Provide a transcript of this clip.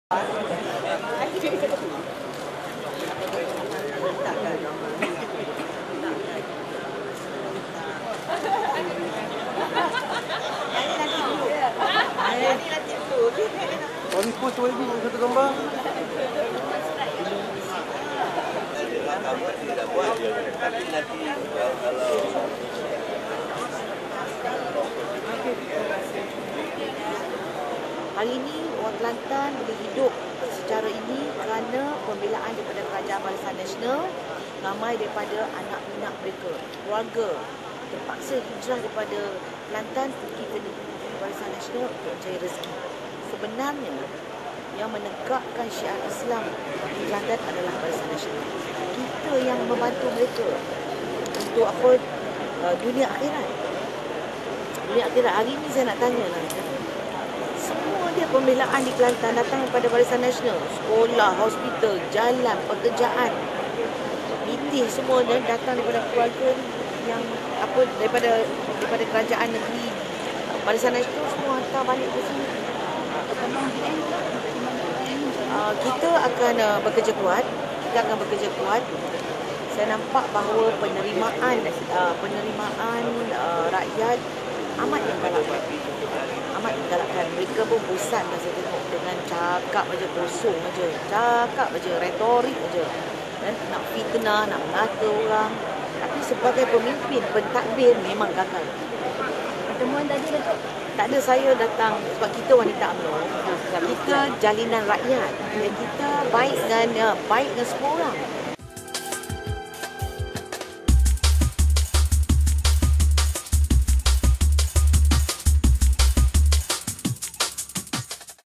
Hari post tu lagi satu gambar. Tidak buat, tapi nanti kalau hari ini orang Kelantan boleh hidup secara ini kerana pembelaan daripada Kerajaan Barisan Nasional. Ramai daripada anak-anak mereka, keluarga terpaksa hijrah daripada Kelantan pergi ke Barisan Nasional untuk mencari rezeki. Sebenarnya yang menegakkan syiar Islam di Kelantan adalah Barisan Nasional. Kita yang membantu mereka untuk apa, dunia akhirat. Dunia akhirat. Hari ini saya nak tanya lah, semua dia pembelaan di Kelantan datang daripada Barisan Nasional. Sekolah, hospital, jalan, pekerjaan, meeting, semua dan datang daripada keluarga yang apa, daripada kerajaan negeri. Barisan Nasional semua hantar balik ke sini. Kita akan bekerja kuat. Saya nampak bahawa penerimaan rakyat amat digalakkan. Mereka pun bosan dah saya tengok dengan cakap aja kosong aja, retorik aja, dan nak fitnah, nak mengata orang. Tapi sebagai pemimpin, pentadbir memang gagal. Pertemuan tadi Datuk? Tak ada, saya datang sebab kita wanita UMNO. Kita jalinan rakyat dan kita baik dengan semua orang.